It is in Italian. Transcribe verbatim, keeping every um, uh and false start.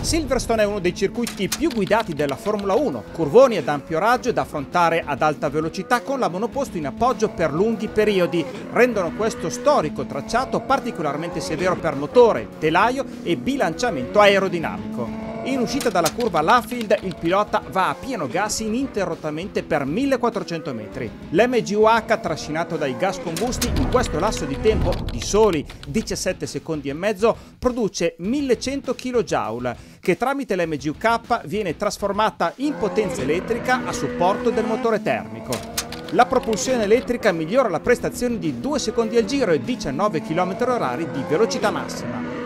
Silverstone è uno dei circuiti più guidati della Formula uno, curvoni ad ampio raggio da affrontare ad alta velocità con la monoposto in appoggio per lunghi periodi, rendono questo storico tracciato particolarmente severo per motore, telaio e bilanciamento aerodinamico. In uscita dalla curva Laffield il pilota va a pieno gas ininterrottamente per millequattrocento metri. L'M G U H, trascinato dai gas combusti, in questo lasso di tempo di soli diciassette secondi e mezzo produce millecento chilojoule, che tramite l'M G U K viene trasformata in potenza elettrica a supporto del motore termico. La propulsione elettrica migliora la prestazione di due secondi al giro e diciannove chilometri orari di velocità massima.